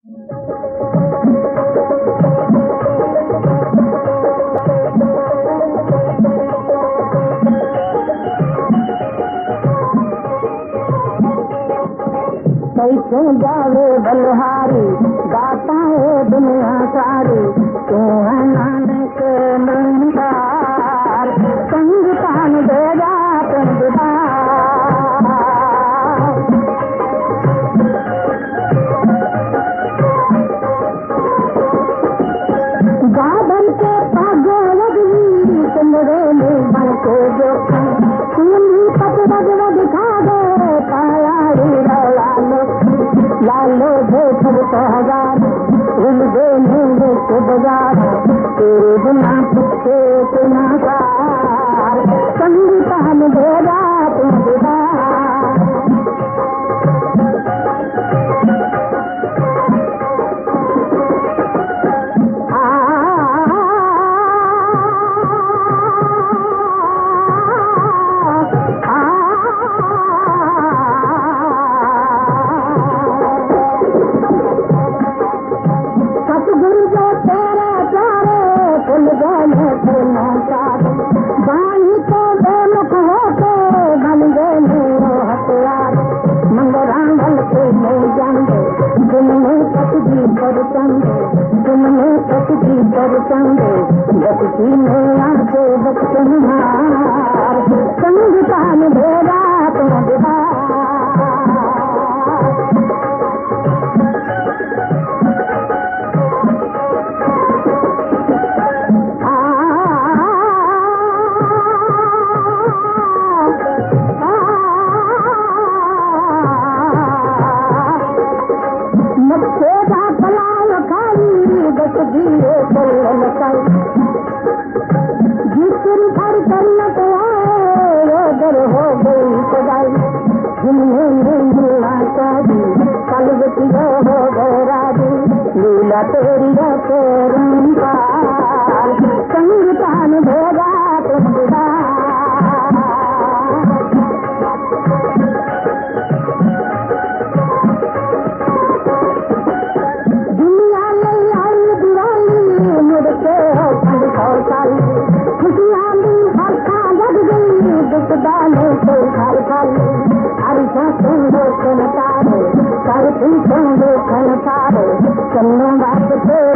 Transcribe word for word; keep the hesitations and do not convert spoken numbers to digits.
कैसे जावे बलहारी गाता है दुनिया सारी, तू है नानक नंदार, संग तान देगा गादन के पागो लगली चंद्रे में बन के जो खूनी पत रग रग खा गए कालाड़ी लालो लालो देखो तो हजार उल दे नीले के बाजार, तेरे बिना पुछे बिना कार, संगीतान भेजा तुम दीदार। तुमने तकदी पर चंदे बचती में आंखे बचपन हार, संगीतान भेजा तुम दीदार। जिसम भर जन्नत आए हो गई सगाई, जिन्हें मिलना चाही कलवती हो गए राजी, लीला तेरी तेरी पार, संगीतान भेजा तुम दीदार। चन्नो बात